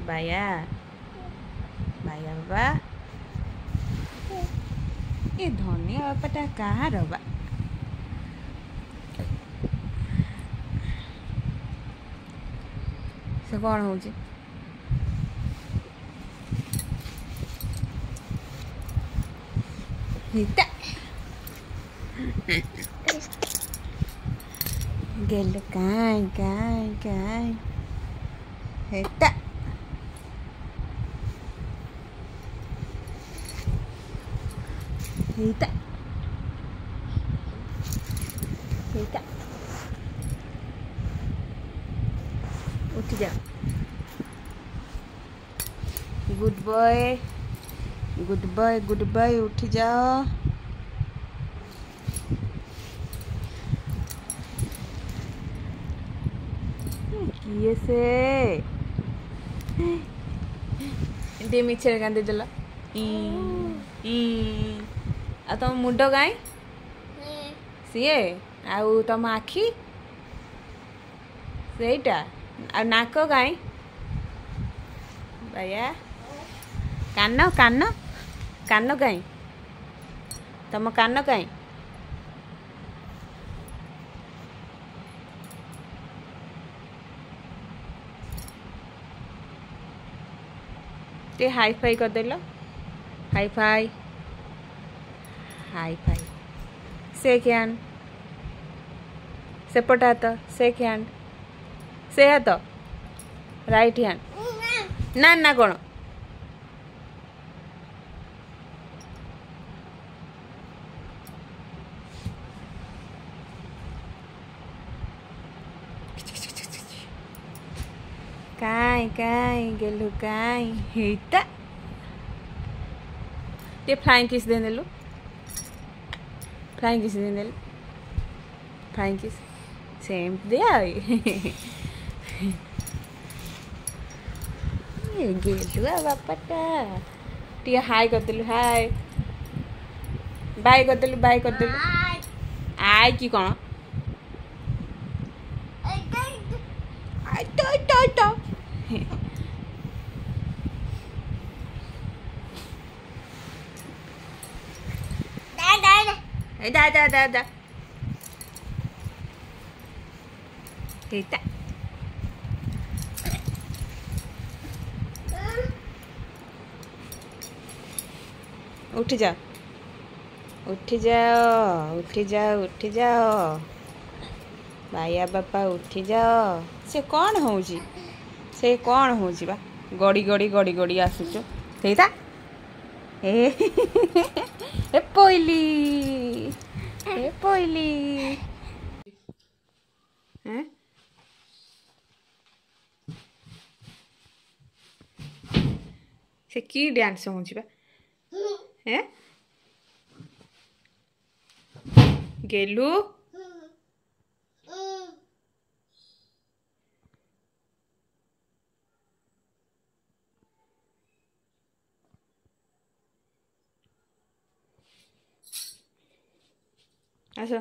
बाया बाया बाबा ये धनिया बापाटा कहाँ बा से कौन हो गेल काय हेता हेता हेता उठ जा गुड बॉय उठ जाओ किए से टे मिछे कांदी देल आ तुम मुंड काई सीए आउ तुम आखि सेटा आ नाक काई बाया कान कान कान काई तुम कान काई हाई फाई कर देलो हाई फाई शेक हैंड सेपट हाथ शेक हैंड से हाथ राइट हैंड ना ना कौन काई गेलु काई हेता ये फ्लाइंग किस दे देलु फ्लाइंग किस सेम दे गेलु बापाटा टी हाई कर देलु हाय बाय कर देलु आय की कौन दा हेता उठ जाओ बाया बापा उठ जाओ से कौन हो बा गड़ी आसुच हेता ए पोइली हैं से की डांस हो हैं गेलु आसो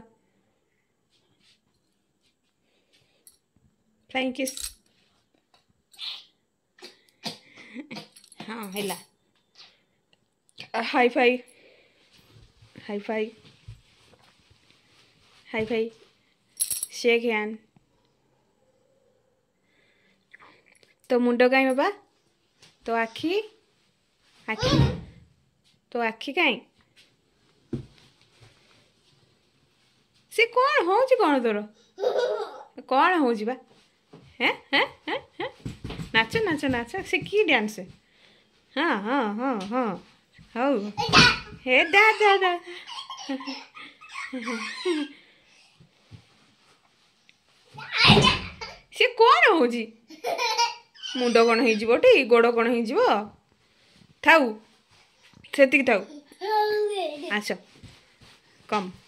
फ्लाइंग किस हाँ हैला हाई फाई शेक हैंड तो मुंड कहीं बाबा तो आखि कहीं से कौन हो तोर कौन हो हैं नाच से की डांस हाँ हौ हे दा से कौन हो मुंड कौन हो गोड़ कौन हो थाऊ से थाऊ आस कम